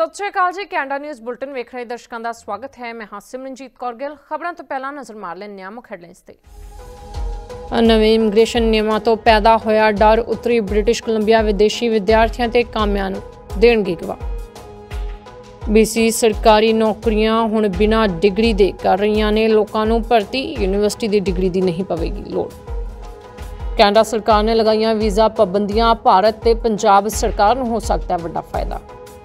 सत श्री अकाल जी। Canada news bulletin वेख रहे दर्शकों का स्वागत है। मैं हाँ सिमरनजीत कौर गिल। खबरों तो पहला नज़र मार लेने आ मुख्य हेडलाइंस ते। नवे इमीग्रेशन नियमों तो पैदा होया डर उत्तरी ब्रिटिश कोलंबिया विदेशी विद्यार्थियों ते कामियां नूं देणगे गवा। BC सरकारी नौकरियां हुण बिना डिग्री दे कर रही ने लोकां नूं भर्ती, यूनीवर्सिटी की डिग्री की नहीं पवेगी लोड़। कैनेडा सरकार ने लगाईयां वीज़ा पाबंदियां, भारत ते पंजाब सरकार नूं हो सकता है वड्डा फायदा।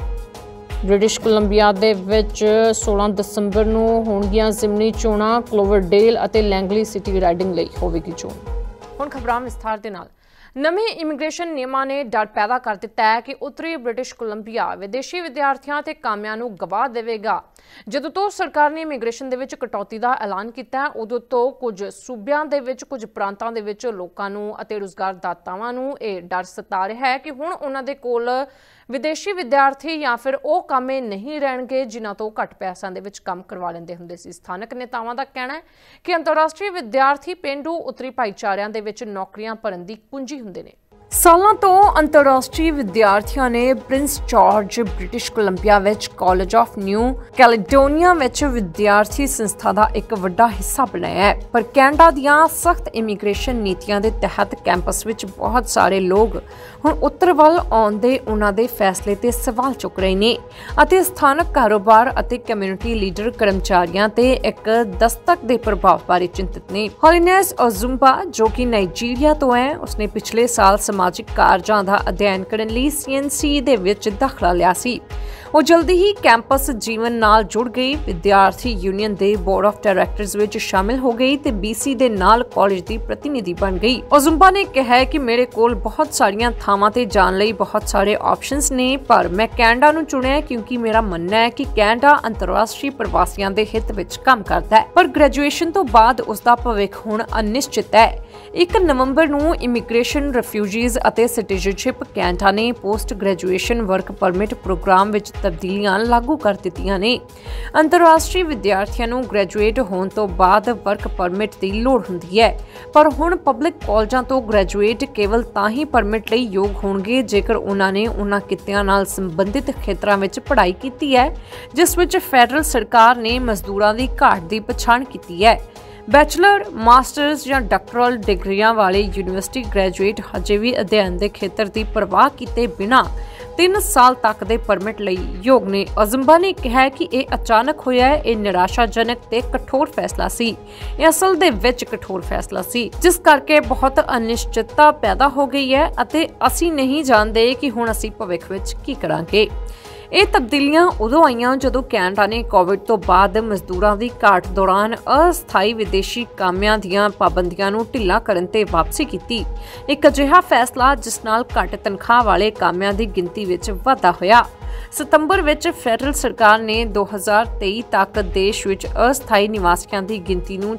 ब्रिटिश कोलंबिया दे विच 16 दसंबर नूं होणगीआं जिमनी चोणां, क्लोवरडेल अते लैंगली सिटी राइडिंग लई होवेगी चोण। हुण खबरां विस्तार दे नाल। नवे इमीग्रेशन नियमां ने डर पैदा कर दिता है कि उत्तरी ब्रिटिश कोलंबिया विदेशी विद्यार्थियों ते कामियां नूं गवा देवेगा। जदों तो सरकार ने इमीग्रेशन दे विच कटौती का ऐलान किया है, उदों तो कुछ सूबियां दे विच, कुछ प्रांतां दे विच लोकां नूं अते रोज़गार दातावां नूं इह डर सता रहा है कि हुण उन्हां दे कोल विदेशी विद्यार्थी या फिर वो कामे नहीं रहणगे जिन्हां तो घट पैसों के काम करवा लेंदे हुंदे सी। स्थानक नेतावां दा कहना है कि अंतरराष्ट्रीय विद्यार्थी पेंडू उत्तरी भाईचारिਆਂ ਦੇ ਵਿੱਚ नौकरियां भरन दी कुंजी हुंदे ने। सालों तो अंतरराष्ट्रीय विद्यार्थियों ने प्रिंस जॉर्ज ब्रिटिश कोलंबिया विच कॉलेज ऑफ न्यू कैलेडोनिया विच विद्यार्थी संस्था का एक वड्डा हिस्सा बनाया है, पर कैनेडा दियां सख्त इमीग्रेशन नीतियां दे तहत कैंपस विच बहुत सारे लोग हुण उत्तर वल आउण दे उन्हां दे फैसले ते सवाल चुक रहे ने अते स्थानक कारोबार अते कम्यूनिटी लीडर कर्मचारियों ते एक दस्तक दे प्रभाव बारे चिंतित ने। होलिनेस ओजुम्बा जो कि नाइजीरिया तो है, उसने पिछले साल समाजिक कार्यां दा अध्ययन करन लई CNC दे विच दाखला लिया सी। वो जल्दी ही कैंपस जीवन नाल जुड़ गई, विद्यार्थी यूनियन दे बोर्ड ऑफ डायरैक्टर्स विच शामिल हो गई ते BC दे नाल कॉलेज दी प्रतिनिधि बन गई। ओजुम्बा ने कहा है कि मेरे कोल बहुत सारियां थावां ते जाण लई बहुत सारे ऑप्शंस ने, पर मैं कैनेडा नूं चुनिया क्योंकि मेरा मनना है कि कैनेडा अंतरराष्ट्रीय प्रवासियों दे हित विच काम करदा है, पर ग्रेजुएशन तो बाद उसका भविख हुण अनिश्चित है। 1 नवंबर नूं इमीग्रेशन, रिफ्यूजीज अते सिटीजनशिप कैनेडा ने post graduation work permit program विच तब्दीलियां लागू कर दित्तियां ने। अंतरराष्ट्रीय विद्यार्थियों नूं ग्रेजुएट होने तो बाद वर्क परमिट की लोड़ हुंदी है, पर हुण पब्लिक कॉलेजां तो ग्रेजुएट केवल तां ही परमिट लई योग होणगे जेकर उन्हां ने उन्हां कित्तियां नाल संबंधित खेतरां विच पढ़ाई कीती है जिस विच फैडरल सरकार ने मजदूरां दी घाट की पछाण कीती है। बैचलर, मास्टर्स या डॉक्टरल डिग्रियां वाले यूनीवर्सिटी ग्रेजुएट हजे भी अध्ययन के खेतर की परवाह किए बिना 3 साल तक के परमिट लई योग ने। ओजुम्बा ने कहा कि यह अचानक होया है, यह निराशाजनक ते कठोर फैसला सी। यह असल दे विच कठोर फैसला सी जिस करके बहुत अनिश्चितता पैदा हो गई है अते असी नहीं जानते कि हुण असी भविख विच की करांगे। ਇਹ ਤਬਦੀਲੀਆਂ ਉਦੋਂ ਆਈਆਂ ਜਦੋਂ ਕੈਨੇਡਾ ਨੇ ਕੋਵਿਡ ਤੋਂ ਬਾਅਦ ਮਜ਼ਦੂਰਾਂ ਦੀ ਘਾਟ ਦੌਰਾਨ ਅਸਥਾਈ ਵਿਦੇਸ਼ੀ ਕਾਮਿਆਂ ਦੀਆਂ ਪਾਬੰਦੀਆਂ ਨੂੰ ਢਿੱਲਾ ਕਰਨ ਤੇ ਵਾਪਸੀ ਕੀਤੀ। ਇੱਕ ਅਜਿਹਾ ਫੈਸਲਾ ਜਿਸ ਨਾਲ ਘੱਟ ਤਨਖਾਹ ਵਾਲੇ ਕਾਮਿਆਂ ਦੀ ਗਿਣਤੀ ਵਿੱਚ ਵਾਧਾ ਹੋਇਆ। ਸਤੰਬਰ ਵਿੱਚ ਫੈਡਰਲ ਸਰਕਾਰ ਨੇ 2023 ਤੱਕ ਦੇਸ਼ ਵਿੱਚ ਅਸਥਾਈ ਨਿਵਾਸੀਆਂ ਦੀ ਗਿਣਤੀ ਨੂੰ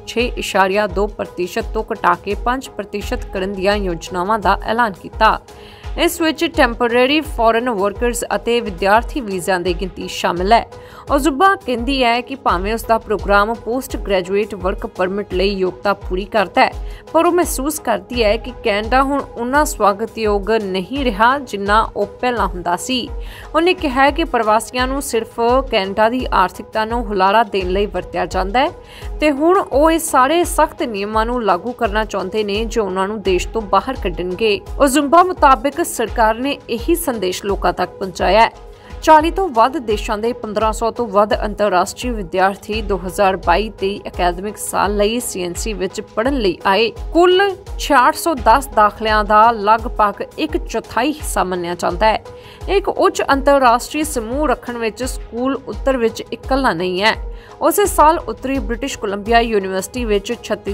6.2% ਤੋਂ ਘਟਾ ਕੇ 5% ਕਰਨ ਦੀਆਂ ਯੋਜਨਾਵਾਂ ਦਾ ਐਲਾਨ ਕੀਤਾ। इस विच टैंपरेरी फॉरन वर्कर्स अते विद्यार्थी वीज़ा की गिनती शामिल है। ओजुम्बा कहती है कि भावें उसका program post graduate work permit लई योग्यता पूरी करता है, पर वो महसूस करती है कि कैनेडा हुण उन्ना स्वागतयोग नहीं रहा जिन्ना वो पहला हुंदा सी। उन्हें कहा कि प्रवासियों नूं सिर्फ कैनेडा की आर्थिकता नूं हुलारा देण लई वरतिया जांदा है ते हुण वो इस सारे सख्त नियमां नूं लागू करना चाहुंदे ने जो उन्हां नूं देश तो बाहर कड्डणगे। ओजुम्बा मुताबिक सरकार ने यही संदेश लोगों तक पहुंचाया है। 40 तो वध देशों के 1500 तो वध अंतरराष्ट्रीय विद्यार्थी 2022-23 अकैदमिक साल लई CNC विच पढ़न लई आए। कुल 6610 दाखलियां दा लगभग 1/4 हिस्सा मन्निया जाता है। एक उच्च अंतरराष्ट्रीय समूह रखण विच स्कूल उत्तर विच इकल्ला नहीं है। उस साल उत्तरी ब्रिटिश कोलंबिया यूनीवर्सिटी विच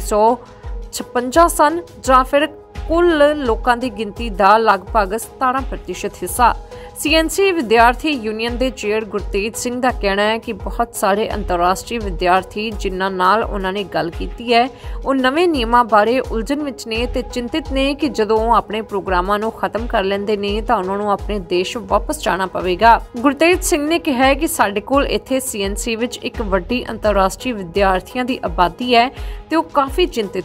3656 सन जां फिर कुल लोगों की गिनती का लगभग 17% हिस्सा। CNC विद्यार्थी यूनियन के चेयर गुरतेज सिंह का कहना है कि बहुत सारे अंतरराष्ट्रीय विद्यार्थी जिन्हां नाल उन्होंने गल की है वो नवे नियमां बारे उलझन विच ने ते चिंतित ने कि जदों अपने प्रोग्रामां नूं खत्म कर लैंदे ने तां उन्हां नूं अपने देश वापस जाना पवेगा। गुरतेज सिंह ने कहा है कि साडे कोल इत्थे CNC विच एक वड्डी अंतरराष्ट्रीय विद्यार्थियों की आबादी है ते वो काफ़ी चिंतित है।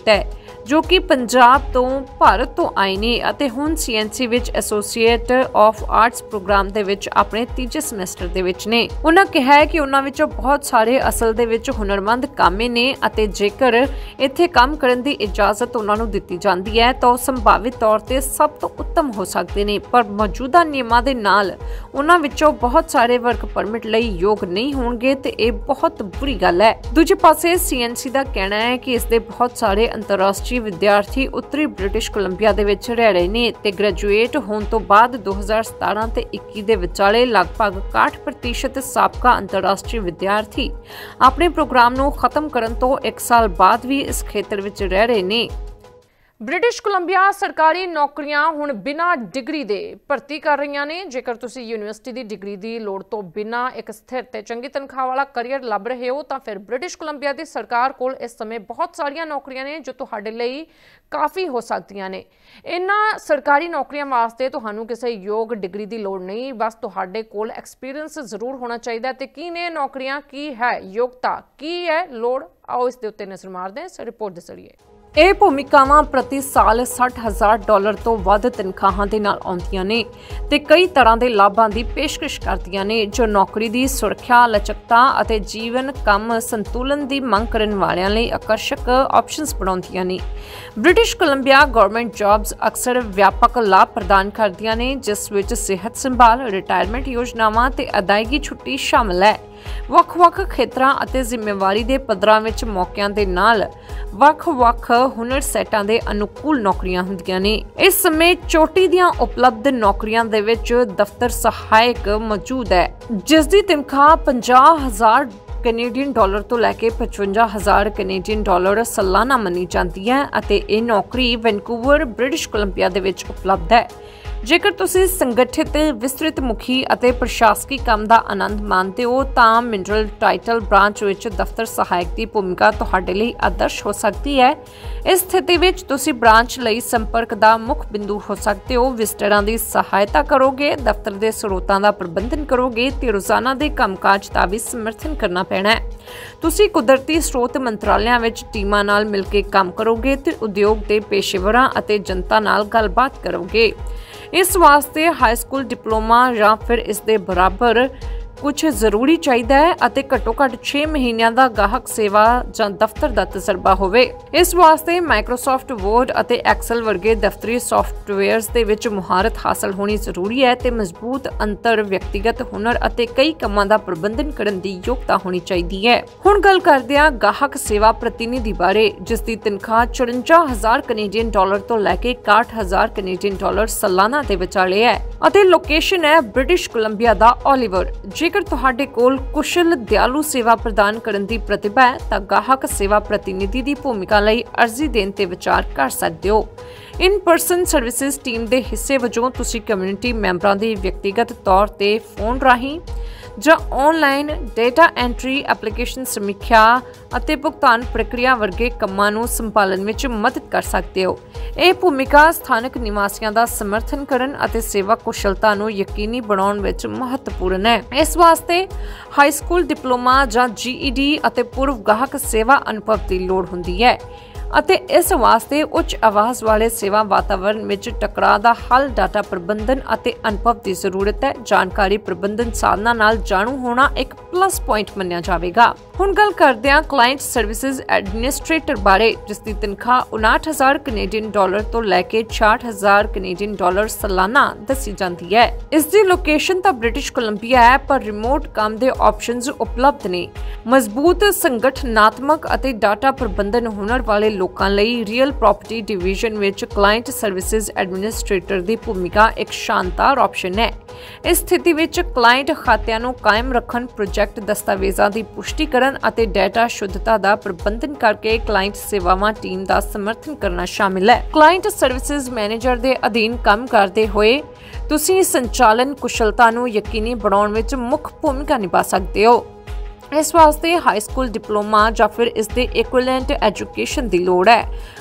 ਜੋ ਕਿ ਪੰਜਾਬ ਤੋਂ ਭਾਰਤ ਤੋਂ ਆਏ ਨੇ ਅਤੇ ਹੁਣ CNC ਵਿੱਚ ਐਸੋਸੀਏਟ ਆਫ ਆਰਟਸ ਪ੍ਰੋਗਰਾਮ ਦੇ ਵਿੱਚ ਆਪਣੇ ਤੀਜੇ ਸਮੈਸਟਰ ਦੇ ਵਿੱਚ ਨੇ। ਉਹਨਾਂ ਕਿਹਾ ਹੈ ਕਿ ਉਹਨਾਂ ਵਿੱਚੋਂ ਬਹੁਤ ਸਾਰੇ ਅਸਲ ਦੇ ਵਿੱਚ ਹੁਨਰਮੰਦ ਕਾਮੇ ਨੇ ਅਤੇ ਜੇਕਰ ਇੱਥੇ ਕੰਮ ਕਰਨ ਦੀ ਇਜਾਜ਼ਤ ਉਹਨਾਂ ਨੂੰ ਦਿੱਤੀ ਜਾਂਦੀ ਹੈ ਤਾਂ ਉਹ ਸੰਭਾਵਿਤ ਤੌਰ ਤੇ ਸਭ ਤੋਂ ਉੱਤਮ ਹੋ ਸਕਦੇ ਨੇ, ਪਰ ਮੌਜੂਦਾ ਨਿਯਮਾਂ ਦੇ ਨਾਲ ਉਹਨਾਂ ਵਿੱਚੋਂ ਬਹੁਤ ਸਾਰੇ ਵਰਕ ਪਰਮਿਟ ਲਈ ਯੋਗ ਨਹੀਂ ਹੋਣਗੇ ਤੇ ਇਹ ਬਹੁਤ ਬੁਰੀ ਗੱਲ ਹੈ। ਦੂਜੇ ਪਾਸੇ CNC ਦਾ ਕਹਿਣਾ ਹੈ ਕਿ ਇਸ ਦੇ ਬਹੁਤ ਸਾਰੇ ਅੰਤਰਰਾਸ਼ਟਰੀ ਵਿਦਿਆਰਥੀ ਉੱਤਰੀ ਬ੍ਰਿਟਿਸ਼ ਕੋਲੰਬੀਆ ਦੇ ਵਿੱਚ ਰਹਿ ਰਹੇ ਨੇ ਤੇ ਗ੍ਰੈਜੂਏਟ ਹੋਣ ਤੋਂ ਬਾਅਦ 2017 ਤੇ 21 ਦੇ ਵਿਚਾਲੇ ਲਗਭਗ 61% ਸਾਬਕਾ ਅੰਤਰਰਾਸ਼ਟਰੀ ਵਿਦਿਆਰਥੀ ਆਪਣੇ ਪ੍ਰੋਗਰਾਮ ਨੂੰ ਖਤਮ ਕਰਨ ਤੋਂ 1 ਸਾਲ ਬਾਅਦ ਵੀ ਇਸ ਖੇਤਰ ਵਿੱਚ ਰਹਿ ਰਹੇ ਨੇ। ਬ੍ਰਿਟਿਸ਼ ਕੋਲੰਬੀਆ ਸਰਕਾਰੀ ਨੌਕਰੀਆਂ ਹੁਣ ਬਿਨਾਂ ਡਿਗਰੀ ਦੇ ਭਰਤੀ ਕਰ ਰਹੀਆਂ ਨੇ। ਜੇਕਰ ਤੁਸੀਂ ਯੂਨੀਵਰਸਿਟੀ ਦੀ ਡਿਗਰੀ ਦੀ ਲੋੜ ਤੋਂ ਬਿਨਾਂ ਇੱਕ ਸਥਿਰ ਤੇ ਚੰਗੀ ਤਨਖਾਹ ਵਾਲਾ ਕਰੀਅਰ ਲੱਭ ਰਹੇ ਹੋ ਤਾਂ ਫਿਰ ਬ੍ਰਿਟਿਸ਼ ਕੋਲੰਬੀਆ ਦੀ ਸਰਕਾਰ ਕੋਲ ਇਸ ਸਮੇਂ ਬਹੁਤ ਸਾਰੀਆਂ ਨੌਕਰੀਆਂ ਨੇ ਜੋ ਤੁਹਾਡੇ ਲਈ ਕਾਫੀ ਹੋ ਸਕਦੀਆਂ ਨੇ। ਇਹਨਾਂ ਸਰਕਾਰੀ ਨੌਕਰੀਆਂ ਵਾਸਤੇ ਤੁਹਾਨੂੰ ਕਿਸੇ ਯੋਗ ਡਿਗਰੀ ਦੀ ਲੋੜ ਨਹੀਂ, ਬਸ ਤੁਹਾਡੇ ਕੋਲ ਐਕਸਪੀਰੀਅੰਸ ਜ਼ਰੂਰ ਹੋਣਾ ਚਾਹੀਦਾ। ਤੇ ਕੀ ਨੇ ਨੌਕਰੀਆਂ, ਕੀ ਹੈ ਯੋਗਤਾ, ਕੀ ਹੈ ਲੋੜ, ਆਓ ਇਸ ਦੇ ਉੱਤੇ ਨਜ਼ਰ ਮਾਰਦੇ ਹਾਂ ਇਸ ਰਿਪੋਰਟ ਦੇ ਜ਼ਰੀਏ। ਇਹ ਭੂਮਿਕਾਵਾਂ ਪ੍ਰਤੀ ਸਾਲ $60,000 ਤੋਂ ਵੱਧ ਤਨਖਾਹਾਂ ਦੇ ਨਾਲ ਆਉਂਦੀਆਂ ਨੇ ਤੇ ਕਈ ਤਰ੍ਹਾਂ ਦੇ ਲਾਭਾਂ ਦੀ ਪੇਸ਼ਕਸ਼ ਕਰਦੀਆਂ ਨੇ ਜੋ ਨੌਕਰੀ ਦੀ ਸੁਰੱਖਿਆ, ਲਚਕਤਾ ਅਤੇ ਜੀਵਨ ਕੰਮ ਸੰਤੁਲਨ ਦੀ ਮੰਗ ਕਰਨ ਵਾਲਿਆਂ ਲਈ ਆਕਰਸ਼ਕ ਆਪਸ਼ਨਸ ਬਣਾਉਂਦੀਆਂ ਨੇ। ਬ੍ਰਿਟਿਸ਼ ਕੋਲੰਬੀਆ ਗਵਰਨਮੈਂਟ ਜੌਬਸ ਅਕਸਰ ਵਿਆਪਕ ਲਾਭ ਪ੍ਰਦਾਨ ਕਰਦੀਆਂ ਨੇ ਜਿਸ ਵਿੱਚ ਸਿਹਤ ਸੰਭਾਲ, ਰਿਟਾਇਰਮੈਂਟ ਯੋਜਨਾਵਾਂ ਤੇ ਅਦਾਇਗੀ ਛੁੱਟੀ ਸ਼ਾਮਲ ਹੈ। ਵੱਖ-ਵੱਖ ਖੇਤਰਾਂ ਅਤੇ ਜ਼ਿੰਮੇਵਾਰੀ ਦੇ ਪੱਧਰਾਂ ਵਿੱਚ ਮੌਕਿਆਂ ਦੇ ਨਾਲ ਵੱਖ-ਵੱਖ ਹੁਨਰ ਸੈਟਾਂ ਦੇ ਅਨੁਕੂਲ ਨੌਕਰੀਆਂ ਹੁੰਦੀਆਂ ਨੇ। ਇਸ ਸਮੇਂ ਚੋਟੀ ਦੀਆਂ ਉਪਲਬਧ ਨੌਕਰੀਆਂ ਦੇ ਵਿੱਚ ਦਫ਼ਤਰ ਸਹਾਇਕ ਮੌਜੂਦ ਹੈ ਜਿਸ ਦੀ ਤਨਖਾਹ $50,000 ਕੈਨੇਡੀਅਨ ਡਾਲਰ ਤੋਂ ਲੈ ਕੇ $55,000 ਕੈਨੇਡੀਅਨ ਡਾਲਰ ਸਾਲਾਨਾ ਮੰਨੀ ਜਾਂਦੀ ਹੈ ਅਤੇ ਇਹ ਨੌਕਰੀ ਵੈਨਕੂਵਰ, ਬ੍ਰਿਟਿਸ਼ ਕੋਲੰਬੀਆ ਦੇ ਵਿੱਚ ਉਪਲਬਧ ਹੈ। ਜੇਕਰ ਤੁਸੀਂ ਸੰਗਠਿਤ, ਵਿਸਤ੍ਰਿਤ ਮੁਖੀ ਅਤੇ ਪ੍ਰਸ਼ਾਸਕੀ ਕੰਮ ਦਾ ਆਨੰਦ ਮਾਣਦੇ ਹੋ ਤਾਂ ਮਿਨਰਲ ਟਾਈਟਲ ਬ੍ਰਾਂਚ ਵਿੱਚ ਦਫ਼ਤਰ ਸਹਾਇਕ ਦੀ ਭੂਮਿਕਾ ਤੁਹਾਡੇ ਲਈ ਆਦਰਸ਼ ਹੋ ਸਕਦੀ ਹੈ। ਇਸ ਸਥਿਤੀ ਵਿੱਚ ਤੁਸੀਂ ਬ੍ਰਾਂਚ ਲਈ ਸੰਪਰਕ ਦਾ ਮੁੱਖ ਬਿੰਦੂ ਹੋ ਸਕਦੇ ਹੋ, ਵਿਜ਼ਟਰਾਂ ਦੀ ਸਹਾਇਤਾ ਕਰੋਗੇ, ਦਫ਼ਤਰ ਦੇ ਸਰੋਤਾਂ ਦਾ ਪ੍ਰਬੰਧਨ ਕਰੋਗੇ ਤੇ ਰੋਜ਼ਾਨਾ ਦੇ ਕੰਮਕਾਜ ਦਾ ਵੀ ਸਮਰਥਨ ਕਰਨਾ ਪੈਣਾ ਹੈ। ਤੁਸੀਂ ਕੁਦਰਤੀ ਸਰੋਤ ਮੰਤਰਾਲਿਆਂ ਵਿੱਚ ਟੀਮਾਂ ਨਾਲ ਮਿਲ ਕੇ ਕੰਮ ਕਰੋਗੇ ਤੇ ਉਦਯੋਗ ਦੇ ਪੇਸ਼ੇਵਰਾਂ ਅਤੇ ਜਨਤਾ ਨਾਲ ਗੱਲਬਾਤ ਕਰੋਗੇ। ਇਸ ਵਾਸਤੇ ਹਾਈ ਸਕੂਲ ਡਿਪਲੋਮਾ ਜਾਂ ਫਿਰ ਇਸ ਦੇ ਬਰਾਬਰ ਕੁਝ ਜ਼ਰੂਰੀ ਚਾਹੀਦਾ ਹੈ ਅਤੇ ਘੱਟੋ-ਘੱਟ 6 ਮਹੀਨਿਆਂ ਦਾ ਗਾਹਕ ਸੇਵਾ ਜਾਂ ਦਫ਼ਤਰ ਦਾ ਤਜਰਬਾ ਹੋਵੇ। ਇਸ ਵਾਸਤੇ ਮਾਈਕਰੋਸਾਫਟ ਵਰਡ ਅਤੇ ਐਕਸਲ ਵਰਗੇ ਦਫ਼ਤਰੀ ਸੌਫਟਵੇਅਰਸ ਦੇ ਵਿੱਚ ਮੁਹਾਰਤ ਹਾਸਲ ਹੋਣੀ ਜ਼ਰੂਰੀ ਹੈ ਤੇ ਮਜ਼ਬੂਤ ਅੰਤਰ ਵਿਅਕਤੀਗਤ ਹੁਨਰ ਅਤੇ ਕਈ ਕੰਮਾਂ ਦਾ ਪ੍ਰਬੰਧਨ ਕਰਨ ਦੀ ਯੋਗਤਾ ਹੋਣੀ ਚਾਹੀਦੀ ਹੈ। ਹੁਣ ਗੱਲ ਕਰਦੇ ਹਾਂ ਗਾਹਕ ਸੇਵਾ ਪ੍ਰਤੀਨਿਧੀ ਬਾਰੇ ਜਿਸ ਦੀ ਤਨਖਾਹ $54,000 ਕੈਨੇਡੀਅਨ ਡਾਲਰ ਤੋਂ ਲੈ ਕੇ $61,000 ਕੈਨੇਡੀਅਨ ਡਾਲਰ ਸਾਲਾਨਾ ਦੇ ਵਿਚਾਲੇ ਹੈ ਅਤੇ ਲੋਕੇਸ਼ਨ ਹੈ ਬ੍ਰਿਟਿਸ਼ ਕੋਲੰਬੀਆ ਦਾ ਓਲੀਵਰ। ਜੇਕਰ ਤੁਹਾਡੇ ਕੋਲ ਕੁਸ਼ਲ ਦਿਆਲੂ ਸੇਵਾ ਪ੍ਰਦਾਨ ਕਰਨ ਦੀ ਪ੍ਰਤਿਭਾ ਹੈ ਤਾਂ ਗਾਹਕ ਸੇਵਾ ਪ੍ਰਤੀਨਿਧੀ ਦੀ ਭੂਮਿਕਾ ਲਈ ਅਰਜ਼ੀ ਦੇਣ ਤੇ ਵਿਚਾਰ ਕਰ ਸਕਦੇ ਹੋ। ਇਨ ਪਰਸਨ ਸਰਵਿਸਿਜ਼ ਟੀਮ ਦੇ ਹਿੱਸੇ ਵਜੋਂ ਤੁਸੀਂ ਕਮਿਊਨਿਟੀ ਮੈਂਬਰਾਂ ਦੀ ਵਿਅਕਤੀਗਤ ਤੌਰ ਤੇ ਫੋਨ ਰਾਹੀਂ ਜਾਂ ਆਨਲਾਈਨ ਡੇਟਾ ਐਂਟਰੀ, ਐਪਲੀਕੇਸ਼ਨ ਸਮੀਖਿਆ ਅਤੇ ਭੁਗਤਾਨ ਪ੍ਰਕਿਰਿਆ ਵਰਗੇ ਕੰਮਾਂ ਨੂੰ ਸੰਭਾਲਣ ਵਿੱਚ ਮਦਦ ਕਰ ਸਕਦੇ ਹੋ। ਇਹ ਭੂਮਿਕਾ ਸਥਾਨਕ ਨਿਵਾਸੀਆਂ ਦਾ ਸਮਰਥਨ ਕਰਨ ਅਤੇ ਸੇਵਾ ਕੁਸ਼ਲਤਾ ਨੂੰ ਯਕੀਨੀ ਬਣਾਉਣ ਵਿੱਚ ਮਹੱਤਵਪੂਰਨ ਹੈ। ਇਸ ਵਾਸਤੇ ਹਾਈ ਸਕੂਲ ਡਿਪਲੋਮਾ ਜਾਂ GED ਅਤੇ ਪੂਰਵ ਗਾਹਕ ਸੇਵਾ ਅਨੁਭਵ ਦੀ ਲੋੜ ਹੁੰਦੀ ਹੈ ਅਤੇ ਇਸ ਵਾਸਤੇ ਉੱਚ ਆਵਾਜ਼ ਵਾਲੇ ਸੇਵਾ ਵਾਤਾਵਰਣ ਵਿੱਚ ਟਕਰਾਅ ਦਾ ਹੱਲ, ਡਾਟਾ ਪ੍ਰਬੰਧਨ ਅਤੇ ਅਨੁਭਵ ਦੀ ਜ਼ਰੂਰਤ ਹੈ। ਜਾਣਕਾਰੀ ਪ੍ਰਬੰਧਨ ਸਾਧਨਾਂ ਨਾਲ ਜਾਣੂ ਹੋਣਾ ਇੱਕ ਪਲੱਸ ਪੁਆਇੰਟ ਮੰਨਿਆ ਜਾਵੇਗਾ। ਹੁਣ ਗੱਲ ਕਰਦੇ ਹਾਂ ਕਲਾਇੰਟ ਸਰਵਿਸਿਜ਼ ਐਡਮਿਨਿਸਟ੍ਰੇਟਰ ਬਾਰੇ ਜਿਸ ਦੀ ਤਨਖਾਹ $59,000 ਕੈਨੇਡੀਅਨ ਡਾਲਰ ਤੋਂ ਲੈ ਕੇ $66,000 ਕੈਨੇਡੀਅਨ ਡਾਲਰ ਸਾਲਾਨਾ ਦੱਸੀ ਜਾਂਦੀ ਹੈ। ਇਸ ਦੀ ਲੋਕੇਸ਼ਨ ਤਾਂ ਬ੍ਰਿਟਿਸ਼ ਕੋਲੰਬੀਆ ਹੈ ਪਰ ਰਿਮੋਟ ਕੰਮ ਦੇ ਆਪਸ਼ਨਸ ਉਪਲਬਧ ਨੇ। ਮਜ਼ਬੂਤ ਸੰਗਠਨਾਤਮਕ ਅਤੇ ਡਾਟਾ ਪ੍ਰਬੰਧਨ ਹੁਨਰ ਵਾਲੇ ਲੋਕਾਂ ਲਈ ਰੀਅਲ ਪ੍ਰਾਪਰਟੀ ਡਿਵੀਜ਼ਨ ਵਿੱਚ ਕਲਾਇੰਟ ਸਰਵਿਸਿਜ਼ ਐਡਮਿਨਿਸਟ੍ਰੇਟਰ ਦੀ ਭੂਮਿਕਾ ਇੱਕ ਸ਼ਾਨਦਾਰ ਆਪਸ਼ਨ ਹੈ। ਇਸ ਸਥਿਤੀ ਵਿੱਚ ਕਲਾਇੰਟ ਖਾਤਿਆਂ ਨੂੰ ਕਾਇਮ ਰੱਖਣ, ਪ੍ਰੋਜੈਕਟ ਦਸਤਾਵੇਜ਼ਾਂ ਦੀ ਪੁਸ਼ਟੀ ਕਰਨ ਅਤੇ ਡਾਟਾ ਸ਼ੁੱਧਤਾ ਦਾ ਪ੍ਰਬੰਧਨ ਕਰਕੇ ਕਲਾਇੰਟ ਸੇਵਾਵਾਂ ਟੀਮ ਦਾ ਸਮਰਥਨ ਕਰਨਾ ਸ਼ਾਮਿਲ ਹੈ। ਕਲਾਇੰਟ ਸਰਵਿਸਿਜ਼ ਮੈਨੇਜਰ ਦੇ ਅਧੀਨ ਕੰਮ ਕਰਦੇ ਹੋਏ ਤੁਸੀਂ ਸੰਚਾਲਨ ਕੁਸ਼ਲਤਾ ਨੂੰ ਯਕੀਨੀ ਬਣਾਉਣ ਵਿੱਚ ਮੁੱਖ ਭੂਮਿਕਾ ਨਿਭਾ ਸਕਦੇ ਹੋ। ਇਸ ਵਾਸਤੇ ਹਾਈ ਸਕੂਲ ਡਿਪਲੋਮਾ ਜਾਂ ਫਿਰ ਇਸ ਦੇ ਇਕੁਇਵਲੈਂਟ ਐਜੂਕੇਸ਼ਨ ਦੀ ਲੋੜ ਹੈ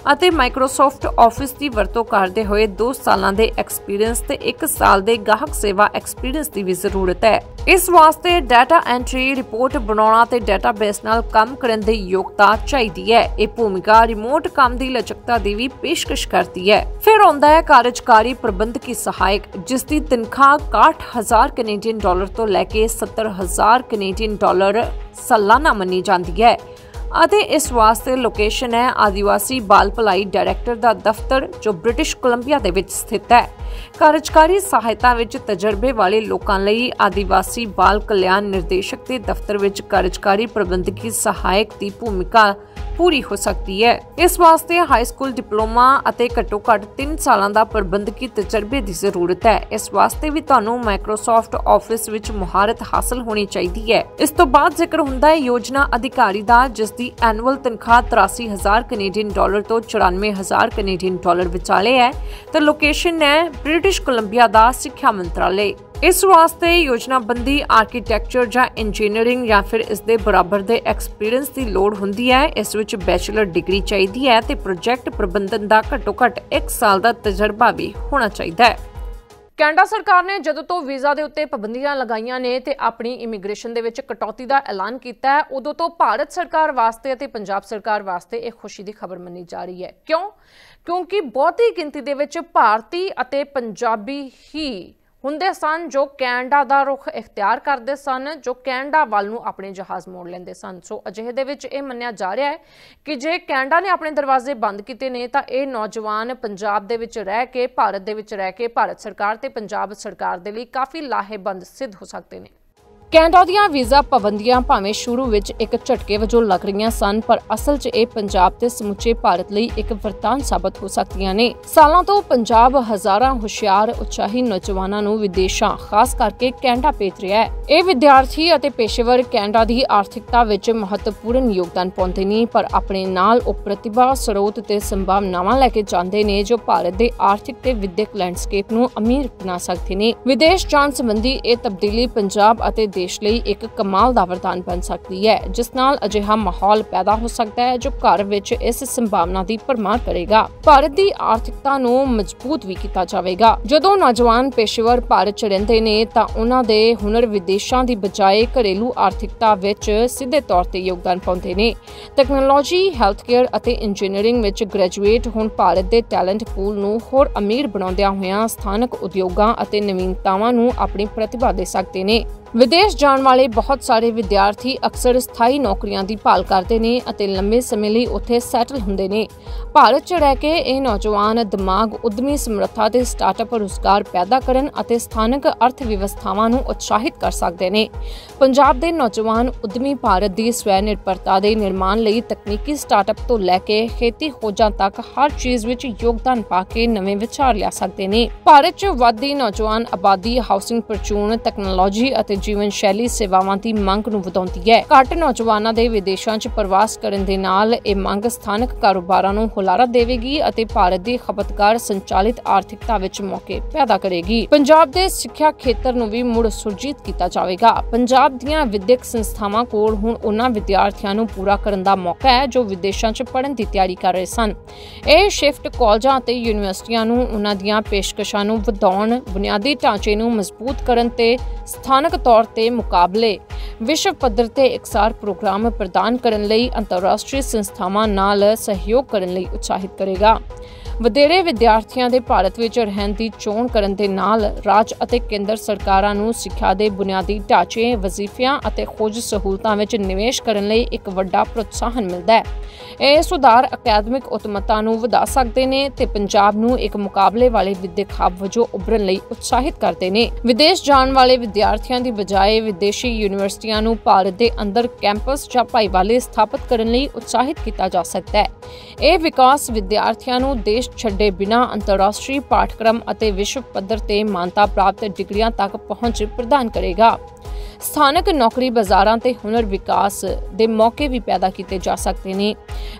ਅਤੇ ਮਾਈਕਰੋਸਾਫਟ ਆਫਿਸ ਦੀ ਵਰਤੋਂ ਕਰਦੇ ਹੋਏ 2 ਸਾਲਾਂ ਦੇ ਐਕਸਪੀਰੀਅੰਸ ਤੇ 1 ਸਾਲ ਦੇ ਗਾਹਕ ਸੇਵਾ ਐਕਸਪੀਰੀਅੰਸ ਦੀ ਵੀ ਜ਼ਰੂਰਤ ਹੈ। ਇਸ ਵਾਸਤੇ ਡਾਟਾ ਐਂਟਰੀ, ਰਿਪੋਰਟ ਬਣਾਉਣਾ ਤੇ ਡਾਟਾਬੇਸ ਨਾਲ ਕੰਮ ਕਰਨ ਦੀ ਯੋਗਤਾ ਚਾਹੀਦੀ ਹੈ। ਇਹ ਭੂਮਿਕਾ ਰਿਮੋਟ ਕੰਮ ਦੀ ਲਚਕਤਾ ਦੀ ਵੀ ਪੇਸ਼ਕਸ਼ ਕਰਦੀ ਹੈ। ਫਿਰ ਆਉਂਦਾ ਹੈ ਕਾਰਜਕਾਰੀ ਪ੍ਰਬੰਧਕੀ ਸਹਾਇਕ, ਜਿਸ ਦੀ ਤਨਖਾਹ 61,000 ਕੈਨੇਡੀਅਨ ਡਾਲਰ ਤੋਂ ਲੈ ਕੇ 70,000 ਕੈਨੇਡੀਅਨ ਡਾਲਰ ਸਾਲਾਨਾ ਮੰਨੀ ਜਾਂਦੀ ਹੈ ਅਤੇ ਇਸ ਵਾਸਤੇ ਲੋਕੇਸ਼ਨ ਹੈ ਆਦੀਵਾਸੀ ਬਾਲ ਭਲਾਈ ਡਾਇਰੈਕਟਰ ਦਾ ਦਫ਼ਤਰ, ਜੋ ਬ੍ਰਿਟਿਸ਼ ਕੋਲੰਬੀਆ ਦੇ ਵਿੱਚ ਸਥਿਤ ਹੈ। ਕਾਰਜਕਾਰੀ ਸਹਾਇਤਾ ਵਿੱਚ ਤਜਰਬੇ ਵਾਲੇ ਲੋਕਾਂ ਲਈ ਆਦੀਵਾਸੀ ਬਾਲ ਕਲਿਆਣ ਨਿਰਦੇਸ਼ਕ ਦੇ ਦਫ਼ਤਰ ਵਿੱਚ ਕਾਰਜਕਾਰੀ ਪ੍ਰਬੰਧਕੀ ਸਹਾਇਕ ਦੀ ਭੂਮਿਕਾ ਪੂਰੀ ਹੋ ਸਕਦੀ ਹੈ। ਇਸ ਵਾਸਤੇ ਹਾਈ ਸਕੂਲ ਡਿਪਲੋਮਾ ਅਤੇ ਘੱਟੋ-ਘੱਟ 3 ਸਾਲਾਂ ਦਾ ਪ੍ਰਬੰਧਕੀ ਤਜਰਬੇ ਦੀ ਜ਼ਰੂਰਤ ਹੈ। ਇਸ ਵਾਸਤੇ ਵੀ ਤੁਹਾਨੂੰ ਮਾਈਕਰੋਸਾਫਟ ਆਫਿਸ ਵਿੱਚ ਮੁਹਾਰਤ ਹਾਸਲ ਹੋਣੀ ਚਾਹੀਦੀ ਹੈ। ਇਸ ਤੋਂ ਬਾਅਦ ਜ਼ਿਕਰ ਹੁੰਦਾ ਹੈ ਯੋਜਨਾ ਅਧਿਕਾਰੀ ਦਾ, ਜਿਸ ਦੀ ਐਨੂਅਲ ਤਨਖਾਹ 83,000 ਕੈਨੇਡੀਅਨ ਡਾਲਰ ਤੋਂ 94,000 ਕੈਨੇਡੀਅਨ ਡਾਲਰ ਵਿਚਾਲੇ ਹੈ ਤੇ ਲੋਕੇਸ਼ਨ ਹੈ ਬ੍ਰਿਟਿਸ਼ ਕੋਲੰਬੀਆ ਦਾ ਸਿੱਖਿਆ ਮੰਤਰਾਲੇ। ਇਸ ਵਾਸਤੇ ਯੋਜਨਾਬੰਦੀ, ਆਰਕੀਟੈਕਚਰ ਜਾਂ ਇੰਜੀਨੀਅਰਿੰਗ ਜਾਂ ਫਿਰ ਇਸ ਦੇ ਬਰਾਬਰ ਦੇ ਐਕਸਪੀਰੀਅੰਸ ਦੀ ਲੋੜ ਹੁੰਦੀ ਹੈ। ਇਸ ਵਿੱਚ ਬੈਚਲਰ ਡਿਗਰੀ ਚਾਹੀਦੀ ਹੈ ਤੇ ਪ੍ਰੋਜੈਕਟ ਪ੍ਰਬੰਧਨ ਦਾ ਘੱਟੋ-ਘੱਟ 1 ਸਾਲ ਦਾ ਤਜਰਬਾ ਵੀ ਹੋਣਾ ਚਾਹੀਦਾ ਹੈ। ਕੈਨੇਡਾ ਸਰਕਾਰ ਨੇ ਜਦੋਂ ਤੋਂ ਵੀਜ਼ਾ ਦੇ ਉੱਤੇ ਪਾਬੰਦੀਆਂ ਲਗਾਈਆਂ ਨੇ ਤੇ ਆਪਣੀ ਇਮੀਗ੍ਰੇਸ਼ਨ ਦੇ ਵਿੱਚ ਕਟੌਤੀ ਦਾ ਐਲਾਨ ਕੀਤਾ ਹੈ, ਉਦੋਂ ਤੋਂ ਭਾਰਤ ਸਰਕਾਰ ਵਾਸਤੇ ਅਤੇ ਪੰਜਾਬ ਸਰਕਾਰ ਵਾਸਤੇ ਇਹ ਖੁਸ਼ੀ ਦੀ ਖਬਰ ਮੰਨੀ ਜਾ ਰਹੀ ਹੈ। ਕਿਉਂਕਿ ਬਹੁਤੀ ਗਿਣਤੀ ਦੇ ਵਿੱਚ ਭਾਰਤੀ ਅਤੇ ਪੰਜਾਬੀ ਹੀ ਹੁੰਦੇ ਸਨ ਜੋ ਕੈਨੇਡਾ ਦਾ ਰੁਖ ਇਖਤਿਆਰ ਕਰਦੇ ਸਨ, ਜੋ ਕੈਨੇਡਾ ਵੱਲ ਨੂੰ ਆਪਣੇ ਜਹਾਜ਼ ਮੋੜ ਲੈਂਦੇ ਸਨ। ਸੋ ਅਜਿਹੇ ਦੇ ਵਿੱਚ ਇਹ ਮੰਨਿਆ ਜਾ ਰਿਹਾ ਹੈ ਕਿ ਜੇ ਕੈਨੇਡਾ ਨੇ ਆਪਣੇ ਦਰਵਾਜ਼ੇ ਬੰਦ ਕੀਤੇ ਨੇ ਤਾਂ ਇਹ ਨੌਜਵਾਨ ਪੰਜਾਬ ਦੇ ਵਿੱਚ ਰਹਿ ਕੇ, ਭਾਰਤ ਦੇ ਵਿੱਚ ਰਹਿ ਕੇ ਭਾਰਤ ਸਰਕਾਰ ਤੇ ਪੰਜਾਬ ਸਰਕਾਰ ਦੇ ਲਈ ਕਾਫੀ ਲਾਹੇਵੰਦ ਸਿੱਧ ਹੋ ਸਕਦੇ ਨੇ। ਕੈਨੇਡਾ ਦੀਆਂ ਵੀਜ਼ਾ ਪਾਬੰਦੀਆਂ ਭਾਵੇਂ ਸ਼ੁਰੂ ਵਿੱਚ ਇੱਕ ਝਟਕੇ ਵਜੋਂ ਲੱਗ ਰਹੀਆਂ ਸਨ, ਪਰ ਅਸਲ 'ਚ ਇਹ ਪੰਜਾਬ ਤੇ ਸਮੁੱਚੇ ਭਾਰਤ ਲਈ ਇੱਕ ਵਰਦਾਨ ਸਾਬਤ ਹੋ ਸਕਦੀਆਂ ਨੇ। ਸਾਲਾਂ ਤੋਂ ਪੰਜਾਬ ਹਜ਼ਾਰਾਂ ਹੁਸ਼ਿਆਰ ਉਤਸ਼ਾਹੀ ਨੌਜਵਾਨਾਂ ਨੂੰ ਵਿਦੇਸ਼ਾਂ, ਖਾਸ ਕਰਕੇ ਕੈਨੇਡਾ ਭੇਜ ਰਿਹਾ ਹੈ। ਇਹ ਵਿਦਿਆਰਥੀ ਅਤੇ ਪੇਸ਼ੇਵਰ ਕੈਨੇਡਾ ਦੀ ਆਰਥਿਕਤਾ ਵਿੱਚ ਮਹੱਤਵਪੂਰਨ ਯੋਗਦਾਨ ਪਾਉਂਦੇ ਨੇ, ਪਰ ਆਪਣੇ ਨਾਲ ਉਹ ਪ੍ਰਤਿਭਾ, ਸਰੋਤ ਤੇ ਸੰਭਾਵਨਾਵਾਂ ਲੈ ਕੇ ਜਾਂਦੇ ਨੇ ਜੋ ਭਾਰਤ ਦੇ ਆਰਥਿਕ ਤੇ ਵਿਦਿਅਕ ਲੈਂਡਸਕੇਪ ਨੂੰ ਅਮੀਰ ਬਣਾ ਸਕਦੇ ਨੇ। ਵਿਦੇਸ਼ ਜਾਣ ਸੰਬੰਧੀ ਇਹ ਤਬਦੀਲੀ ਪੰਜਾਬ ਅਤੇ ਦੇਸ਼ ਲਈ ਇੱਕ ਕਮਾਲ ਦਾ ਵਰਦਾਨ ਬਣ ਸਕਦੀ ਹੈ, ਜਿਸ ਨਾਲ ਅਜਿਹਾ ਮਾਹੌਲ ਪੈਦਾ ਹੋ ਸਕਦਾ ਹੈ ਜੋ ਘਰ ਵਿੱਚ ਇਸ ਸੰਭਾਵਨਾ ਦੀ ਭਰਮਾਰ ਕਰੇਗਾ। ਭਾਰਤ ਦੀ ਆਰਥਿਕਤਾ ਨੂੰ ਮਜ਼ਬੂਤ ਵੀ ਕੀਤਾ ਜਾਵੇਗਾ। ਜਦੋਂ ਨੌਜਵਾਨ ਪੇਸ਼ੇਵਰ ਭਾਰਤ 'ਚ ਰਹਿੰਦੇ ਨੇ ਤਾਂ ਉਹਨਾਂ ਦੇ ਹੁਨਰ ਵਿਦੇਸ਼ਾਂ ਦੀ ਬਜਾਏ ਘਰੇਲੂ ਆਰਥਿਕਤਾ ਵਿੱਚ ਸਿੱਧੇ ਤੌਰ ਤੇ ਯੋਗਦਾਨ ਪਾਉਂਦੇ ਨੇ। ਟੈਕਨੋਲੋਜੀ, ਹੈਲਥਕੇਅਰ ਅਤੇ ਇੰਜੀਨੀਅਰਿੰਗ ਵਿੱਚ ਗ੍ਰੈਜੂਏਟ ਹੁਣ ਭਾਰਤ ਦੇ ਟੈਲੈਂਟ ਪੂਲ ਨੂੰ ਹੋਰ ਅਮੀਰ ਬਣਾਉਂਦਿਆਂ ਹੋਇਆਂ ਸਥਾਨਕ ਉਦਯੋਗਾਂ ਅਤੇ ਨਵੀਨਤਾਵਾਂ ਨੂੰ ਆਪਣੀ ਪ੍ਰਤਿਭਾ ਦੇ ਸਕਦੇ ਨੇ। ਵਿਦੇਸ਼ ਜਾਣ ਵਾਲੇ ਬਹੁਤ ਸਾਰੇ ਵਿਦਿਆਰਥੀ ਅਕਸਰ ਸਥਾਈ ਨੌਕਰੀਆਂ ਦੀ ਭਾਲ ਕਰਦੇ ਨੇ ਅਤੇ ਲੰਬੇ ਸਮੇਂ ਲਈ ਉੱਥੇ ਸੈਟਲ ਹੁੰਦੇ ਨੇ। ਭਾਰਤ 'ਚ ਰਹਿ ਕੇ ਇਹ ਨੌਜਵਾਨ ਦਿਮਾਗ ਉੱਦਮੀ ਸਮਰੱਥਾ ਤੇ ਸਟਾਰਟਅਪ ਰੁਜ਼ਗਾਰ ਪੈਦਾ ਕਰਨ ਅਤੇ ਸਥਾਨਕ ਅਰਥ ਵਿਵਸਥਾਵਾਂ ਨੂੰ ਉਤਸ਼ਾਹਿਤ ਕਰ ਸਕਦੇ ਨੇ। ਪੰਜਾਬ ਦੇ ਨੌਜਵਾਨ ਉੱਦਮੀ ਭਾਰਤ ਦੀ ਸਵੈ ਨਿਰਭਰਤਾ ਦੇ ਨਿਰਮਾਣ ਲਈ ਤਕਨੀਕੀ ਸਟਾਰਟਅਪ ਤੋਂ ਲੈ ਕੇ ਖੇਤੀ ਖੋਜਾਂ ਤੱਕ ਹਰ ਚੀਜ਼ ਵਿੱਚ ਯੋਗਦਾਨ ਪਾ ਕੇ ਨਵੇਂ ਵਿਚਾਰ ਲਿਆ ਸਕਦੇ ਨੇ। ਭਾਰਤ 'ਚ ਵੱਧਦੀ ਨੌਜਵਾਨ ਆਬਾਦੀ ਹਾਊਸਿੰਗ ਪ੍ਰਚੂਨ, ਤਕਨਾਲੋਜੀ ਅਤੇ ਜੀਵਨ ਸ਼ੈਲੀ ਸੇਵਾਵਾਂ ਦੀ ਮੰਗ ਨੂੰ ਵਧਾਉਂਦੀ ਹੈ। ਘੱਟ ਨੌਜਵਾਨਾਂ ਦੇ ਵਿਦੇਸ਼ਾਂ 'ਚ ਪ੍ਰਵਾਸ ਕਰਨ ਦੇ ਨਾਲ ਇਹ ਮੰਗ ਸਥਾਨਕ ਕਾਰੋਬਾਰਾਂ ਨੂੰ ਹੁਲਾਰਾ ਦੇਵੇਗੀ ਅਤੇ ਭਾਰਤ ਦੀ ਖਪਤਕਾਰ ਸੰਚਾਲਿਤ ਆਰਥਿਕਤਾ ਵਿੱਚ ਮੌਕੇ ਪੈਦਾ ਕਰੇਗੀ। ਪੰਜਾਬ ਦੇ ਸਿੱਖਿਆ ਖੇਤਰ ਨੂੰ ਵੀ ਮੁੜ ਸੁਰਜੀਤ ਕੀਤਾ ਜਾਵੇਗਾ। ਪੰਜਾਬ ਦੀਆਂ ਵਿਦਿਅਕ ਸੰਸਥਾਵਾਂ ਕੋਲ ਹੁਣ ਉਹਨਾਂ ਵਿਦਿਆਰਥੀਆਂ ਨੂੰ ਪੂਰਾ ਕਰਨ ਦਾ ਮੌਕਾ ਹੈ ਜੋ ਵਿਦੇਸ਼ਾਂ 'ਚ ਪੜ੍ਹਨ ਦੀ ਤਿਆਰੀ ਕਰ ਰਹੇ ਸਨ। ਇਹ ਸ਼ਿਫਟ ਕਾਲਜਾਂ ਅਤੇ ਯੂਨੀਵਰਸਿਟੀਆਂ ਨੂੰ ਉਹਨਾਂ ਦੀਆਂ ਪੇਸ਼ਕਸ਼ਾਂ ਨੂੰ ਵਧਾਉਣ, ਬੁਨਿਆਦੀ ਢਾਂਚੇ ਨੂੰ ਮਜ਼ਬੂਤ ਕਰਨ ਤੇ ਸਥਾਨਕ ਤੌਰ ਤੇ ਮੁਕਾਬਲੇ, ਵਿਸ਼ਵ ਪੱਧਰ ਤੇ ਇਕਸਾਰ ਪ੍ਰੋਗਰਾਮ ਪ੍ਰਦਾਨ ਕਰਨ ਲਈ ਅੰਤਰਰਾਸ਼ਟਰੀ ਸੰਸਥਾਵਾਂ ਨਾਲ ਸਹਿਯੋਗ ਕਰਨ ਲਈ ਉਤਸ਼ਾਹਿਤ ਕਰੇਗਾ। ਵਧੇਰੇ ਵਿਦਿਆਰਥੀਆਂ ਦੇ ਭਾਰਤ ਵਿੱਚ ਰਹਿਣ ਦੀ ਚੋਣ ਕਰਨ ਦੇ ਨਾਲ ਰਾਜ ਅਤੇ ਕੇਂਦਰ ਸਰਕਾਰਾਂ ਨੂੰ ਸਿੱਖਿਆ ਦੇ ਬੁਨਿਆਦੀ ਢਾਂਚੇ, ਵਜ਼ੀਫਿਆਂ ਅਤੇ ਖੋਜ ਸਹੂਲਤਾਂ ਵਿੱਚ ਨਿਵੇਸ਼ ਕਰਨ ਲਈ ਇੱਕ ਵੱਡਾ ਪ੍ਰੋਤਸਾਹਨ ਮਿਲਦਾ ਹੈ। ਇਹ ਸੁਧਾਰ ਅਕਾਦਮਿਕ ਉਤਮਤਾ ਨੂੰ ਵਧਾ ਸਕਦੇ ਨੇ ਤੇ ਪੰਜਾਬ ਨੂੰ ਇੱਕ ਮੁਕਾਬਲੇ ਵਾਲੇ ਵਿਦਿਅਕ ਹੱਬ ਵਜੋਂ ਉੱਭਰਨ ਲਈ ਉਤਸ਼ਾਹਿਤ ਕਰਦੇ ਨੇ। ਵਿਦੇਸ਼ ਜਾਣ ਵਾਲੇ ਵਿਦਿਆਰਥੀਆਂ ਦੀ ਬਜਾਏ ਵਿਦੇਸ਼ੀ ਯੂਨੀਵਰਸਿਟੀਆਂ ਨੂੰ ਭਾਰਤ ਦੇ ਅੰਦਰ ਕੈਂਪਸ ਜਾਂ ਭਾਈਵਾਲੀ ਸਥਾਪਿਤ ਕਰਨ ਲਈ ਉਤਸ਼ਾਹਿਤ ਕੀਤਾ ਜਾ ਸਕਦਾ ਹੈ। ਇਹ ਵਿਕਾਸ ਵਿਦਿਆਰਥੀਆਂ ਨੂੰ ਦੇਸ਼ ਛੱਡੇ ਬਿਨਾਂ ਅੰਤਰਰਾਸ਼ਟਰੀ ਪਾਠਕ੍ਰਮ ਅਤੇ ਵਿਸ਼ਵ ਪੱਧਰ ਤੇ ਮਾਨਤਾ ਪ੍ਰਾਪਤ ਡਿਗਰੀਆਂ ਤੱਕ ਪਹੁੰਚ ਪ੍ਰਦਾਨ ਕਰੇਗਾ। ਸਥਾਨਕ ਨੌਕਰੀ ਬਾਜ਼ਾਰਾਂ ਤੇ ਹੁਨਰ ਵਿਕਾਸ ਦੇ ਮੌਕੇ ਵੀ ਪੈਦਾ ਕੀਤੇ ਜਾ ਸਕਦੇ ਨੇ।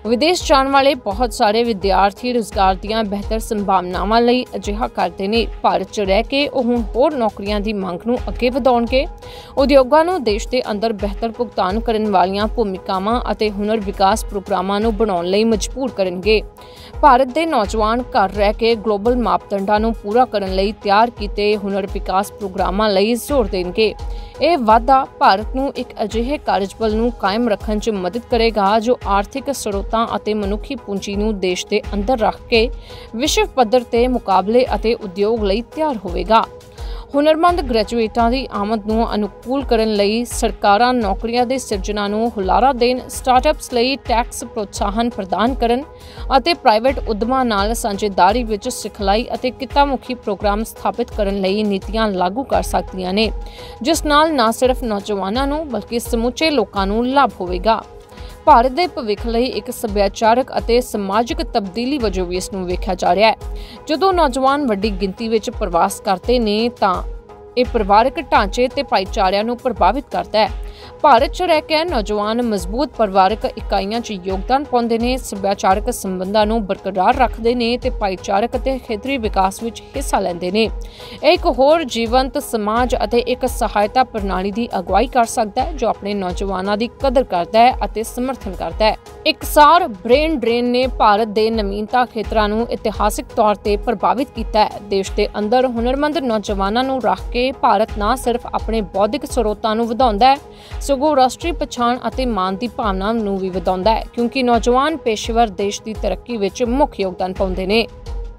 विदेश जाण वाले बहुत सारे विद्यार्थी रोजगार दीआं बेहतर संभावनावां लई अजिहा करदे ने। भारत 'च रह के ਉਹ ਹੁਣ ਹੋਰ ਨੌਕਰੀਆਂ ਦੀ ਮੰਗ ਨੂੰ ਅੱਗੇ ਵਧਾਉਣਗੇ। ਉਦਯੋਗਾਂ ਨੂੰ ਦੇਸ਼ ਦੇ ਅੰਦਰ ਬਿਹਤਰ ਭੁਗਤਾਨ ਕਰਨ ਵਾਲੀਆਂ ਭੂਮਿਕਾਵਾਂ ਅਤੇ ਹੁਨਰ ਵਿਕਾਸ ਪ੍ਰੋਗਰਾਮਾਂ ਨੂੰ ਬਣਾਉਣ ਲਈ ਮਜਬੂਰ ਕਰਨਗੇ। ਭਾਰਤ ਦੇ ਨੌਜਵਾਨ ਘਰ ਰਹਿ ਕੇ ਗਲੋਬਲ ਮਾਪਦੰਡਾਂ ਨੂੰ ਪੂਰਾ ਕਰਨ ਲਈ ਤਿਆਰ ਕੀਤੇ ਹੁਨਰ ਵਿਕਾਸ ਪ੍ਰੋਗਰਾਮਾਂ ਲਈ ਜ਼ੋਰ ਦੇਣਗੇ। ਇਹ ਵਾਧਾ ਭਾਰਤ ਨੂੰ ਇੱਕ ਅਜਿਹੇ ਕਾਰਜਬਲ ਨੂੰ ਕਾਇਮ ਰੱਖਣ 'ਚ ਮਦਦ ਕਰੇਗਾ ਜੋ ਆਰਥਿਕ ਸਰੋਤਾਂ ਅਤੇ ਮਨੁੱਖੀ ਪੂੰਜੀ ਨੂੰ ਦੇਸ਼ ਦੇ ਅੰਦਰ ਰੱਖ ਕੇ ਵਿਸ਼ਵ ਪੱਧਰ ਤੇ ਮੁਕਾਬਲੇ ਅਤੇ ਉਦਯੋਗ ਲਈ ਤਿਆਰ ਹੋਵੇਗਾ। ਹੁਨਰਮੰਦ ਗ੍ਰੈਜੂਏਟਾਂ ਦੀ ਆਮਦ ਨੂੰ ਅਨੁਕੂਲ ਕਰਨ ਲਈ ਸਰਕਾਰਾਂ ਨੌਕਰੀਆਂ ਦੇ ਸਿਰਜਣਾ ਨੂੰ ਹੁਲਾਰਾ ਦੇਣ, ਸਟਾਰਟਅਪਸ ਲਈ ਟੈਕਸ ਪ੍ਰੋਤਸਾਹਨ ਪ੍ਰਦਾਨ ਕਰਨ ਅਤੇ ਪ੍ਰਾਈਵੇਟ ਉਦਮਾਂ ਨਾਲ ਸਾਂਝੇਦਾਰੀ ਵਿੱਚ ਸਿਖਲਾਈ ਅਤੇ ਕਿੱਤਾਮੁਖੀ ਪ੍ਰੋਗਰਾਮ ਸਥਾਪਿਤ ਕਰਨ ਲਈ ਨੀਤੀਆਂ ਲਾਗੂ ਕਰ ਸਕਦੀਆਂ ਨੇ, ਜਿਸ ਨਾਲ ਨਾ ਸਿਰਫ ਨੌਜਵਾਨਾਂ ਨੂੰ ਬਲਕਿ ਸਮੁੱਚੇ ਲੋਕਾਂ ਨੂੰ ਲਾਭ ਹੋਵੇਗਾ। ਭਾਰਤ ਦੇ ਭਵਿੱਖ ਲਈ ਇੱਕ ਸੱਭਿਆਚਾਰਕ ਅਤੇ ਸਮਾਜਿਕ ਤਬਦੀਲੀ ਵਜੋਂ ਵੀ ਇਸ ਨੂੰ ਵੇਖਿਆ ਜਾ ਰਿਹਾ ਹੈ। ਜਦੋਂ ਨੌਜਵਾਨ ਵੱਡੀ ਗਿਣਤੀ ਵਿੱਚ ਪ੍ਰਵਾਸ ਕਰਦੇ ਨੇ ਤਾਂ ਇਹ ਪਰਿਵਾਰਕ ਢਾਂਚੇ ਤੇ ਭਾਈਚਾਰਿਆਂ ਨੂੰ ਪ੍ਰਭਾਵਿਤ ਕਰਦਾ ਹੈ। ਭਾਰਤ 'ਚ ਰਹਿ ਕੇ ਨੌਜਵਾਨ ਮਜ਼ਬੂਤ ਪਰਿਵਾਰਕ ਇਕਾਈਆਂ 'ਚ ਯੋਗਦਾਨ ਪਾਉਂਦੇ ਨੇ, ਸੱਭਿਆਚਾਰਕ ਸੰਬੰਧਾਂ ਨੂੰ ਬਰਕਰਾਰ ਰੱਖਦੇ ਨੇ ਤੇ ਭਾਈਚਾਰਕ ਅਤੇ ਖੇਤਰੀ ਵਿਕਾਸ ਵਿੱਚ ਹਿੱਸਾ ਲੈਂਦੇ ਨੇ। ਇਹ ਇੱਕ ਹੋਰ ਜੀਵੰਤ ਸਮਾਜ ਅਤੇ ਇੱਕ ਸਹਾਇਤਾ ਪ੍ਰਣਾਲੀ ਦੀ ਅਗਵਾਈ ਕਰ ਸਕਦਾ ਹੈ ਜੋ ਆਪਣੇ ਨੌਜਵਾਨਾਂ ਦੀ ਕਦਰ ਕਰਦਾ ਹੈ ਅਤੇ ਸਮਰਥਨ ਕਰਦਾ ਹੈ। ਇਕਸਾਰ ਬ੍ਰੇਨ ਡਰੇਨ ਨੇ ਭਾਰਤ ਦੇ ਨਵੀਨਤਾ ਖੇਤਰਾਂ ਨੂੰ ਇਤਿਹਾਸਿਕ ਤੌਰ ਤੇ ਪ੍ਰਭਾਵਿਤ ਕੀਤਾ ਹੈ। ਦੇਸ਼ ਦੇ ਅੰਦਰ ਹੁਨਰਮੰਦ ਨੌਜਵਾਨਾਂ ਨੂੰ ਰੱਖ ਕੇ ਭਾਰਤ ਨਾ ਸਿਰਫ ਆਪਣੇ ਬੌਧਿਕ ਸਰੋਤਾਂ ਨੂੰ ਵਧਾਉਂਦਾ ਹੈ ਸਗੋਂ ਰਾਸ਼ਟਰੀ ਪਛਾਣ ਅਤੇ ਮਾਣ ਦੀ ਭਾਵਨਾ ਨੂੰ ਵੀ ਵਧਾਉਂਦਾ ਹੈ, ਕਿਉਂਕਿ ਨੌਜਵਾਨ ਪੇਸ਼ੇਵਰ ਦੇਸ਼ ਦੀ ਤਰੱਕੀ ਵਿੱਚ ਮੁੱਖ ਯੋਗਦਾਨ ਪਾਉਂਦੇ ਨੇ।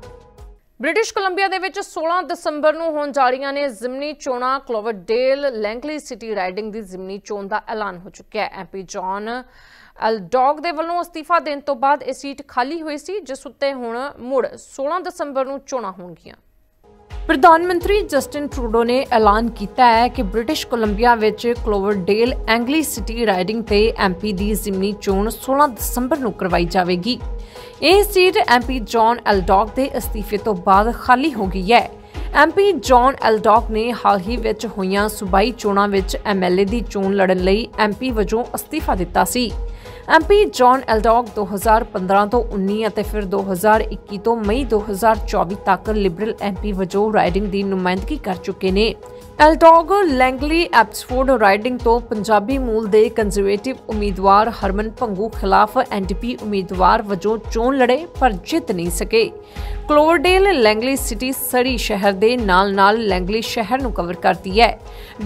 ਬ੍ਰਿਟਿਸ਼ ਕੋਲੰਬੀਆ ਦੇ ਵਿੱਚ 16 ਦਸੰਬਰ ਨੂੰ ਹੋਣ ਜਾ ਰਹੀਆਂ ਨੇ ਜ਼ਿਮਨੀ ਚੋਣਾਂ। ਕਲੋਵਰਡੇਲ ਲੈਂਗਲੀ ਸਿਟੀ ਰਾਈਡਿੰਗ ਦੀ ਜ਼ਿਮਨੀ ਚੋਣ ਦਾ ਐਲਾਨ ਹੋ ਚੁੱਕਿਆ ਹੈ। ਐਮਪੀ ਜੌਨ ਐਲਡੌਗ ਦੇ ਵੱਲੋਂ ਅਸਤੀਫਾ ਦੇਣ ਤੋਂ ਬਾਅਦ ਇਹ ਸੀਟ ਖਾਲੀ ਹੋਈ ਸੀ, ਜਿਸ ਉੱਤੇ ਹੁਣ ਮੁੜ 16 ਦਸੰਬਰ ਨੂੰ ਚੋਣਾਂ ਹੋਣਗੀਆਂ। ਪ੍ਰਧਾਨ ਮੰਤਰੀ ਜਸਟਿਨ ਟਰੂਡੋ ਨੇ ਐਲਾਨ ਕੀਤਾ ਹੈ ਕਿ ਬ੍ਰਿਟਿਸ਼ ਕੋਲੰਬੀਆ ਵਿੱਚ ਕਲੋਵਰਡੇਲ ਐਂਗਲੀ ਸਿਟੀ ਰਾਈਡਿੰਗ ਤੇ ਐਮਪੀ ਦੀ ਜ਼ਿਮਨੀ ਚੋਣ 16 ਦਸੰਬਰ ਨੂੰ ਕਰਵਾਈ ਜਾਵੇਗੀ। ਇਹ ਸੀਟ ਐਮਪੀ ਜੌਨ ਐਲਡੌਗ ਦੇ ਅਸਤੀਫੇ ਤੋਂ ਬਾਅਦ ਖਾਲੀ ਹੋ ਗਈ ਹੈ। ਐਮਪੀ ਜੌਨ ਐਲਡੌਗ ਨੇ ਹਾਲ ਹੀ ਵਿੱਚ ਹੋਈਆਂ ਸੂਬਾਈ ਚੋਣਾਂ ਵਿੱਚ ਐਮਐਲਏ ਦੀ ਚੋਣ ਲੜਨ ਲਈ ਐਮਪੀ ਵਜੋਂ ਅਸਤੀਫਾ ਦਿੱਤਾ ਸੀ। ਐਮਪੀ ਜੌਨ ਐਲਡੌਗ 2015 ਤੋਂ 19 ਅਤੇ ਫਿਰ 2021 ਤੋਂ ਮਈ 2024 ਤੱਕ ਲਿਬਰਲ ਐਮਪੀ ਵਜੋਂ ਰਾਈਡਿੰਗ ਦੀ ਨੁਮਾਇੰਦਗੀ ਕਰ ਚੁੱਕੇ ਨੇ। ਐਲਡੌਗ ਲੈਂਗਲੀ ਐਬਸਫੋਰਡ ਰਾਈਡਿੰਗ ਤੋਂ ਪੰਜਾਬੀ ਮੂਲ ਦੇ ਕੰਜ਼ਰਵੇਟਿਵ ਉਮੀਦਵਾਰ ਹਰਮਨ ਭੰਗੂ ਖਿਲਾਫ ਐਨਡੀਪੀ ਉਮੀਦਵਾਰ ਵਜੋਂ ਚੋਣ ਲੜੇ ਪਰ ਜਿੱਤ ਨਹੀਂ ਸਕੇ। ਕਲੋਵਰਡੇਲ ਲੈਂਗਲੀ ਸਿਟੀ ਸਰੀ ਸ਼ਹਿਰ ਦੇ ਨਾਲ-ਨਾਲ ਲੈਂਗਲੀ ਸ਼ਹਿਰ ਨੂੰ ਕਵਰ ਕਰਦੀ ਹੈ।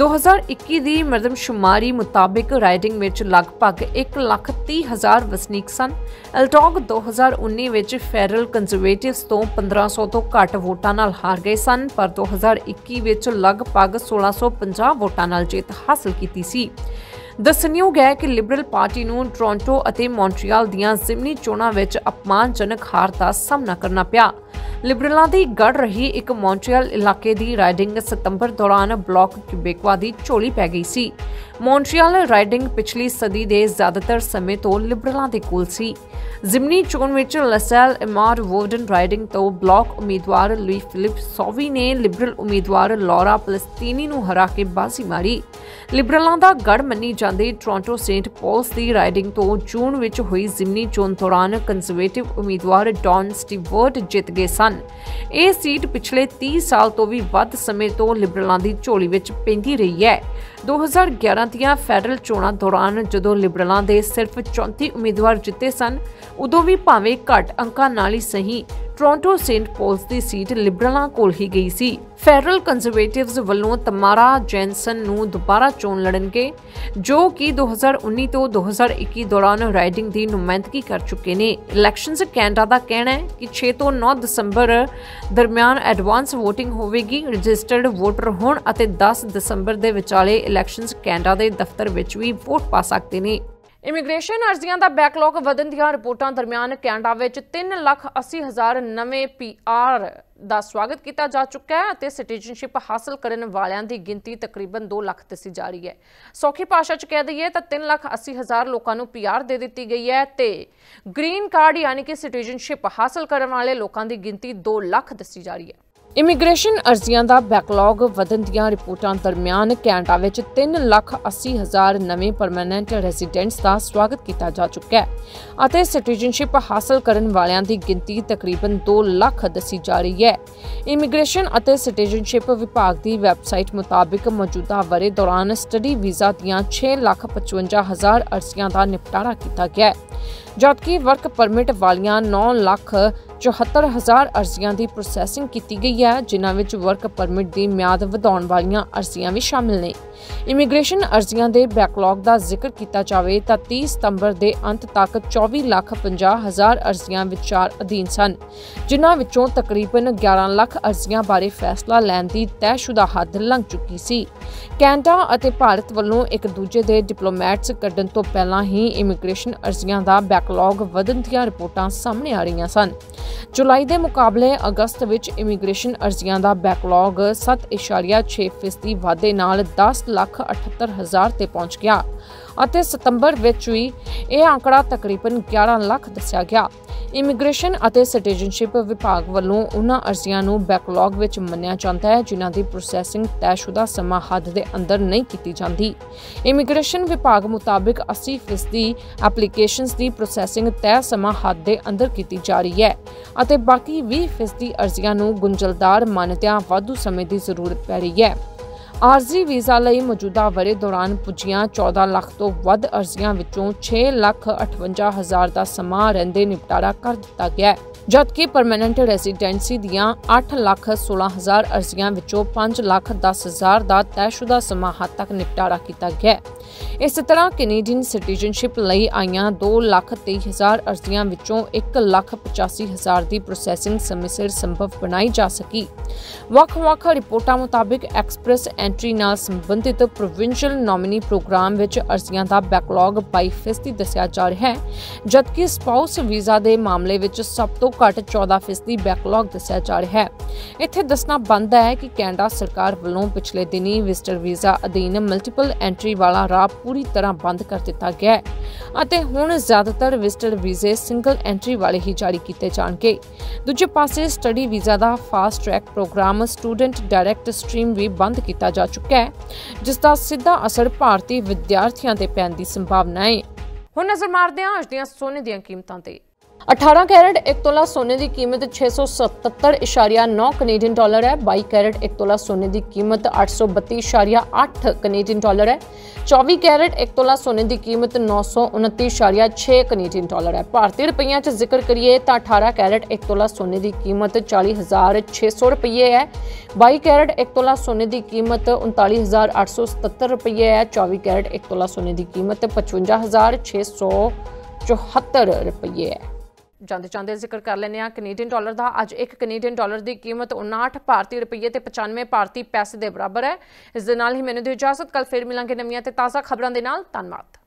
2021 ਦੀ ਮਰਦਮਸ਼ੁਮਾਰੀ ਮੁਤਾਬਿਕ ਰਾਈਡਿੰਗ ਵਿੱਚ ਲਗਭਗ 1,30,000 ਵਸਨੀਕ ਸਨ। ਐਲਡੌਗ 2019 ਵਿੱਚ ਫੈਡਰਲ ਕੰਜ਼ਰਵੇਟਿਵਸ ਤੋਂ 1500 ਤੋਂ ਘੱਟ ਵੋਟਾਂ ਨਾਲ ਹਾਰ ਗਏ ਸਨ, ਪਰ 2021 ਵਿੱਚ ਲਗਭਗ 1650 ਵੋਟਾਂ ਨਾਲ ਜਿੱਤ ਹਾਸਲ ਕੀਤੀ ਸੀ। ਦੱਸਣਯੋਗ ਹੈ ਕਿ ਲਿਬਰਲ ਪਾਰਟੀ ਨੂੰ ਟੋਰਾਂਟੋ ਅਤੇ ਮੌਂਟਰੀਅਲ ਦੀਆਂ ਜ਼ਿਮਨੀ ਚੋਣਾਂ ਵਿੱਚ ਅਪਮਾਨਜਨਕ ਹਾਰ ਦਾ ਸਾਹਮਣਾ ਕਰਨਾ ਪਿਆ। ਲਿਬਰਲਾਂ ਦੀ ਗੜ ਰਹੀ ਇੱਕ ਮੌਂਟਰੀਅਲ ਇਲਾਕੇ ਦੀ ਰਾਈਡਿੰਗ ਸਤੰਬਰ ਦੌਰਾਨ ਬਲਾਕ ਕਿਊਬੇਕਵਾ ਦੀ ਝੋਲੀ ਪੈ ਗਈ ਸੀ। ਮੌਂਟਰੀਅਲ ਰਾਈਡਿੰਗ ਪਿਛਲੀ ਸਦੀ ਦੇ ਜ਼ਿਆਦਾਤਰ ਸਮੇਂ ਤੋਂ ਲਿਬਰਲਾਂ ਦੇ ਕੋਲ ਸੀ। ਜ਼ਿਮਨੀ ਚੋਣ ਵਿੱਚ ਲਸੈਲ ਇਮਾਰ ਵੋਰਡਨ ਰਾਈਡਿੰਗ ਤੋਂ ਬਲਾਕ ਉਮੀਦਵਾਰ ਲੁਈ ਫਿਲਿਪ ਸੌਵੀ ਨੇ ਲਿਬਰਲ ਉਮੀਦਵਾਰ ਲੌਰਾ ਪਲਸਤੀਨੀ ਨੂੰ ਹਰਾ ਕੇ ਬਾਜ਼ੀ ਮਾਰੀ। ਲਿਬਰਲਾਂ ਦਾ ਗੜ ਮੰਨੀ ਜਾਂਦੀ ਟੋਰਾਂਟੋ ਸੇਂਟ ਪੌਲਸ ਦੀ ਰਾਈਡਿੰਗ ਤੋਂ ਜੂਨ ਵਿੱਚ ਹੋਈ ਜ਼ਿਮਨੀ ਚੋਣ ਦੌਰਾਨ ਕੰਜ਼ਰਵੇਟਿਵ ਉਮੀਦਵਾਰ ਡੌਨ ਸਟੀਵਰਟ ਜਿੱਤ ਗਏ ਸਨ। ਇਹ ਸੀਟ ਪਿਛਲੇ 30 ਸਾਲ ਤੋਂ ਵੀ ਵੱਧ ਸਮੇਂ ਤੋਂ ਲਿਬਰਲਾਂ ਦੀ ਝੋਲੀ ਵਿੱਚ ਪੈਂਦੀ ਰਹੀ ਹੈ। 2011 ਦੀਆਂ ਫੈਡਰਲ ਚੋਣਾਂ ਦੌਰਾਨ ਜਦੋਂ ਲਿਬਰਲਾਂ ਦੇ ਸਿਰਫ 34 ਉਮੀਦਵਾਰ ਜਿੱਤੇ ਸਨ, ਉਦੋਂ ਵੀ ਭਾਵੇਂ ਘੱਟ ਅੰਕਾਂ ਨਾਲ ਹੀ ਸਹੀ ਟੋਰਾਂਟੋ ਸੇਂਟ ਪੌਲਸ ਦੀ ਸੀਟ ਲਿਬਰਲਾਂ ਕੋਲ ਹੀ ਗਈ ਸੀ। ਫੈਡਰਲ ਕੰਜ਼ਰਵੇਟਿਵਸ ਵੱਲੋਂ ਤਮਾਰਾ ਜੈਨਸਨ ਨੂੰ ਦੁਬਾਰਾ ਚੋਣ ਲੜਨਗੇ, ਜੋ ਕਿ 2019 ਤੋਂ 2021 ਦੌਰਾਨ ਰਾਈਡਿੰਗ ਦੀ ਨੁਮਾਇੰਦਗੀ ਕਰ ਚੁੱਕੇ ਨੇ। ਇਲੈਕਸ਼ਨਜ਼ ਕੈਨੇਡਾ ਦਾ ਕਹਿਣਾ ਹੈ ਕਿ 6 ਤੋਂ 9 ਦਸੰਬਰ ਦਰਮਿਆਨ ਐਡਵਾਂਸ ਵੋਟਿੰਗ ਹੋਵੇਗੀ। ਰਜਿਸਟਰਡ ਵੋਟਰ ਹੋਣ ਅਤੇ 10 ਦਸੰਬਰ ਦੇ ਵਿਚਾਲੇ ਇਲੈਕਸ਼ਨਜ਼ ਕੈਨੇਡਾ ਦੇ ਦਫ਼ਤਰ ਵਿੱਚ ਵੀ ਵੋਟ ਪਾ ਸਕਦੇ ਨੇ। ਇਮੀਗ੍ਰੇਸ਼ਨ ਅਰਜ਼ੀਆਂ ਦਾ ਬੈਕਲੌਗ ਵਧਣ ਦੀਆਂ ਰਿਪੋਰਟਾਂ ਦਰਮਿਆਨ ਕੈਨੇਡਾ ਵਿੱਚ 3,80,000 ਨਵੇਂ ਪੀਆਰ ਦਾ ਸਵਾਗਤ ਕੀਤਾ ਜਾ ਚੁੱਕਾ ਹੈ ਅਤੇ ਸਿਟੀਜ਼ਨਸ਼ਿਪ ਹਾਸਲ ਕਰਨ ਵਾਲਿਆਂ ਦੀ ਗਿਣਤੀ ਤਕਰੀਬਨ 2 ਲੱਖ ਦੱਸੀ ਜਾ ਰਹੀ ਹੈ। ਸੌਖੀ ਭਾਸ਼ਾ 'ਚ ਕਹਿ ਦਈਏ ਤਾਂ 3,80,000 ਲੋਕਾਂ ਨੂੰ ਪੀਆਰ ਦੇ ਦਿੱਤੀ ਗਈ ਹੈ ਤੇ ਗ੍ਰੀਨ ਕਾਰਡ ਯਾਨੀ ਕਿ ਸਿਟੀਜ਼ਨਸ਼ਿਪ ਹਾਸਲ ਕਰਨ ਵਾਲੇ ਲੋਕਾਂ ਦੀ ਗਿਣਤੀ 2 ਲੱਖ ਦੱਸੀ ਜਾ ਰਹੀ ਹੈ। ਇਮੀਗ੍ਰੇਸ਼ਨ ਅਰਜ਼ੀਆਂ ਦਾ ਬੈਕਲੌਗ ਵਧਣ ਦੀਆਂ ਰਿਪੋਰਟਾਂ ਦਰਮਿਆਨ ਕੈਨੇਡਾ ਵਿੱਚ 3,80,000 ਨਵੇਂ ਪਰਮਾਨੈਂਟ ਰੈਜ਼ੀਡੈਂਟਸ ਦਾ ਸਵਾਗਤ ਕੀਤਾ ਜਾ ਚੁੱਕਾ ਹੈ ਅਤੇ ਸਿਟੀਜ਼ਨਸ਼ਿਪ ਹਾਸਲ ਕਰਨ ਵਾਲਿਆਂ ਦੀ ਗਿਣਤੀ ਤਕਰੀਬਨ 2 ਲੱਖ ਦੱਸੀ ਜਾ ਰਹੀ ਹੈ। ਇਮੀਗ੍ਰੇਸ਼ਨ ਅਤੇ ਸਿਟੀਜ਼ਨਸ਼ਿਪ ਵਿਭਾਗ ਦੀ ਵੈਬਸਾਈਟ ਮੁਤਾਬਿਕ ਮੌਜੂਦਾ ਵਰ੍ਹੇ ਦੌਰਾਨ ਸਟੱਡੀ ਵੀਜ਼ਾ ਦੀਆਂ 6,55,000 ਅਰਜ਼ੀਆਂ ਦਾ ਨਿਪਟਾਰਾ ਕੀਤਾ ਗਿਆ ਹੈ, ਜਦਕਿ ਵਰਕ ਪਰਮਿਟ ਵਾਲੀਆਂ 9,74,000 ਅਰਜ਼ੀਆਂ ਦੀ ਪ੍ਰੋਸੈਸਿੰਗ ਕੀਤੀ ਗਈ ਹੈ, ਜਿਨ੍ਹਾਂ ਵਿੱਚ ਵਰਕ ਪਰਮਿਟ ਦੀ ਮਿਆਦ ਵਧਾਉਣ ਵਾਲੀਆਂ ਅਰਜ਼ੀਆਂ ਵੀ ਸ਼ਾਮਿਲ ਨੇ। ਇਮੀਗ੍ਰੇਸ਼ਨ ਅਰਜ਼ੀਆਂ ਦੇ ਬੈਕਲੌਗ ਦਾ ਜ਼ਿਕਰ ਕੀਤਾ ਜਾਵੇ ਤਾਂ 30 ਸਤੰਬਰ ਦੇ ਅੰਤ ਤੱਕ 24,50,000 ਅਰਜ਼ੀਆਂ ਵਿਚਾਰ ਅਧੀਨ ਸਨ, ਜਿਨ੍ਹਾਂ ਵਿੱਚੋਂ ਤਕਰੀਬਨ 11 ਲੱਖ ਅਰਜ਼ੀਆਂ ਬਾਰੇ ਫੈਸਲਾ ਲੈਣ ਦੀ ਤੈਅਸ਼ੁਦਾ ਹੱਦ ਲੰਘ ਚੁੱਕੀ ਸੀ। ਕੈਨੇਡਾ ਅਤੇ ਭਾਰਤ ਵੱਲੋਂ ਇੱਕ ਦੂਜੇ ਦੇ ਡਿਪਲੋਮੈਟਸ ਕੱਢਣ ਤੋਂ ਪਹਿਲਾਂ ਹੀ ਇਮੀਗ੍ਰੇਸ਼ਨ ਅਰਜ਼ੀਆਂ ਦਾ ਬੈਕਲੌਗ ਵਧਣ ਦੀਆਂ ਰਿਪੋਰਟਾਂ ਸਾਹਮਣੇ ਆ ਰਹੀਆਂ ਸਨ। ਜੁਲਾਈ ਦੇ ਮੁਕਾਬਲੇ ਅਗਸਤ ਵਿੱਚ ਇਮੀਗ੍ਰੇਸ਼ਨ ਅਰਜ਼ੀਆਂ ਦਾ ਬੈਕਲੌਗ 7.6% ਵਾਧੇ ਨਾਲ 10,78,000 ਤੇ ਪਹੁੰਚ ਗਿਆ ਅਤੇ ਸਤੰਬਰ ਵਿੱਚ ਵੀ ਇਹ ਆંકੜਾ ਤਕਰੀਬਨ 11 ਲੱਖ ਦੱਸਿਆ ਗਿਆ। ਇਮੀਗ੍ਰੇਸ਼ਨ ਅਤੇ ਸਿਟੀਜ਼ਨਸ਼ਿਪ ਵਿਭਾਗ ਵੱਲੋਂ ਉਹਨਾਂ ਅਰਜ਼ੀਆਂ ਨੂੰ ਬੈਕਲੌਗ ਵਿੱਚ ਮੰਨਿਆ ਜਾਂਦਾ ਹੈ ਜਿਨ੍ਹਾਂ ਦੀ ਪ੍ਰੋਸੈਸਿੰਗ ਤੈਅਸ਼ੁਦਾ ਸਮਾਂ ਹੱਦ ਦੇ ਅੰਦਰ ਨਹੀਂ ਕੀਤੀ ਜਾਂਦੀ। ਇਮੀਗ੍ਰੇਸ਼ਨ ਵਿਭਾਗ ਮੁਤਾਬਿਕ 80% ਐਪਲੀਕੇਸ਼ਨਸ ਦੀ ਪ੍ਰੋਸੈਸਿੰਗ ਤੈਅ ਸਮਾਂ ਹੱਦ ਦੇ ਅੰਦਰ ਕੀਤੀ ਜਾ ਰਹੀ ਹੈ ਅਤੇ ਬਾਕੀ 20% ਅਰਜ਼ੀਆਂ ਨੂੰ ਗੁੰਝਲਦਾਰ ਮਾਨਤਿਆਂ ਵਾਧੂ ਸਮੇਂ ਦੀ ਜ਼ਰੂਰਤ ਪੈ ਰਹੀ ਹੈ। ਆਰਜ਼ੀ ਵੀਜ਼ਾ ਲਈ ਮੌਜੂਦਾ ਵਰ੍ਹੇ ਦੌਰਾਨ ਪੁੱਜੀਆਂ 14 ਲੱਖ ਤੋਂ ਵੱਧ ਅਰਜ਼ੀਆਂ ਵਿੱਚੋਂ 6,58,000 ਦਾ ਸਮਾਂ ਰਹਿੰਦੇ ਨਿਪਟਾਰਾ ਕਰ ਦਿੱਤਾ ਗਿਆ ਹੈ, ਜਦਕਿ ਪਰਮਾਨੈਂਟ ਰੈਜ਼ੀਡੈਂਸੀ ਦੀਆਂ 8,16,000 ਅਰਜ਼ੀਆਂ ਵਿੱਚੋਂ 5,10,000 ਦਾ ਤੈਅਸ਼ੁਦਾ ਸਮਾਂ ਹੱਦ ਤੱਕ ਨਿਪਟਾਰਾ ਕੀਤਾ ਗਿਆ ਹੈ। ਇਸੇ ਤਰ੍ਹਾਂ ਕੈਨੇਡੀਅਨ ਸਿਟੀਜ਼ਨਸ਼ਿਪ ਲਈ ਆਈਆਂ 2,23,000 ਅਰਜ਼ੀਆਂ ਵਿੱਚੋਂ 1,85,000 ਦੀ ਪ੍ਰੋਸੈਸਿੰਗ ਸਮੇਂ ਸਿਰ ਸੰਭਵ ਬਣਾਈ ਜਾ ਸਕੀ। ਵੱਖ-ਵੱਖ ਰਿਪੋਰਟਾਂ ਮੁਤਾਬਿਕ ਐਕਸਪ੍ਰੈਸ ਐਂਟਰੀ ਨਾਲ ਸੰਬੰਧਿਤ ਪ੍ਰੋਵਿੰਸ਼ੀਅਲ ਨੋਮਿਨੀ ਪ੍ਰੋਗਰਾਮ ਵਿੱਚ ਅਰਜ਼ੀਆਂ ਦਾ ਬੈਕਲੌਗ 22% ਦੱਸਿਆ ਜਾ ਰਿਹਾ ਹੈ, ਜਦਕਿ ਸਪਾਊਸ ਵੀਜ਼ਾ ਦੇ ਮਾਮਲੇ ਵਿੱਚ ਸਭ ਤੋਂ ਘੱਟ 14% ਬੈਕਲੌਗ ਦੱਸਿਆ ਜਾ ਰਿਹਾ ਹੈ। ਇੱਥੇ ਦੱਸਣਾ ਬਣਦਾ ਹੈ ਕਿ ਕੈਨੇਡਾ ਸਰਕਾਰ ਵੱਲੋਂ ਪਿਛਲੇ ਦਿਨੀ ਵਿਜ਼ਟਰ ਵੀਜ਼ਾ ਅਧੀਨ ਮਲਟੀਪਲ ਐਂਟਰੀ ਵਾਲਾ ਰਾਹ ਪੂਰੀ ਤਰ੍ਹਾਂ ਬੰਦ ਕਰ ਦਿੱਤਾ ਗਿਆ ਹੈ ਅਤੇ ਹੁਣ ਜ਼ਿਆਦਾਤਰ ਵਿਜ਼ਟਰ ਵੀਜ਼ੇ ਸਿੰਗਲ ਐਂਟਰੀ ਵਾਲੇ ਹੀ ਜਾਰੀ ਕੀਤੇ ਜਾਣਗੇ। ਦੂਜੇ ਪਾਸੇ ਸਟੱਡੀ ਵੀਜ਼ਾ ਦਾ fast track program student direct stream ਵੀ ਬੰਦ ਕੀਤਾ ਜਾ ਚੁੱਕਾ ਹੈ, ਜਿਸ ਦਾ ਸਿੱਧਾ ਅਸਰ ਭਾਰਤੀ ਵਿਦਿਆਰਥੀਆਂ ਤੇ ਪੈਣ ਦੀ ਸੰਭਾਵਨਾ ਹੈ। ਹੁਣ ਨਜ਼ਰ ਮਾਰਦੇ ਹਾਂ ਅੱਜ ਦੀਆਂ ਸੋਨੇ ਦੀਆਂ ਕੀਮਤਾਂ ਤੇ। 18 ਕੈਰਟ 1 ਤੋਲਾ ਸੋਨੇ ਦੀ ਕੀਮਤ 677.9 ਕੈਨੇਡੀਅਨ ਡਾਲਰ ਹੈ। 22 ਕੈਰਟ 1 ਤੋਲਾ ਸੋਨੇ ਦੀ ਕੀਮਤ 832.8 ਕੈਨੇਡੀਅਨ ਡਾਲਰ ਹੈ। 24 ਕੈਰਟ 1 ਤੋਲਾ ਸੋਨੇ ਦੀ ਕੀਮਤ 929.6 ਕੈਨੇਡੀਅਨ ਡਾਲਰ ਹੈ। ਭਾਰਤੀ ਰੁਪਈਆਂ 'ਚ ਜ਼ਿਕਰ ਕਰੀਏ ਤਾਂ 18 ਕੈਰਟ 1 ਤੋਲਾ ਸੋਨੇ ਦੀ ਕੀਮਤ 40,600 ਰੁਪਏ ਹੈ। 22 ਕੈਰਟ 1 ਤੋਲਾ ਸੋਨੇ ਦੀ ਕੀਮਤ 39,877 ਰੁਪਏ ਹੈ। 24 ਕੈਰਟ 1 ਤੋਲਾ ਸੋਨੇ ਦੀ ਕੀਮਤ 55,674 ਰੁਪਏ ਹੈ। ਜਾਂਦੇ ਜ਼ਿਕਰ ਕਰ ਲੈਂਦੇ ਹਾਂ ਕੈਨੇਡੀਅਨ ਡਾਲਰ ਦਾ। ਅੱਜ ਇੱਕ ਕੈਨੇਡੀਅਨ ਡਾਲਰ ਦੀ ਕੀਮਤ 59 ਭਾਰਤੀ ਰੁਪਏ ਤੇ 95 ਭਾਰਤੀ ਪੈਸੇ ਦੇ ਬਰਾਬਰ ਹੈ। ਇਸ ਦੇ ਨਾਲ ਹੀ ਮੈਨੂੰ ਦਿਓ ਇਜਾਜ਼ਤ। ਕੱਲ ਫਿਰ ਮਿਲਾਂਗੇ ਨਵੀਆਂ ਤੇ ਤਾਜ਼ਾ ਖਬਰਾਂ ਦੇ ਨਾਲ। ਧੰਨਵਾਦ।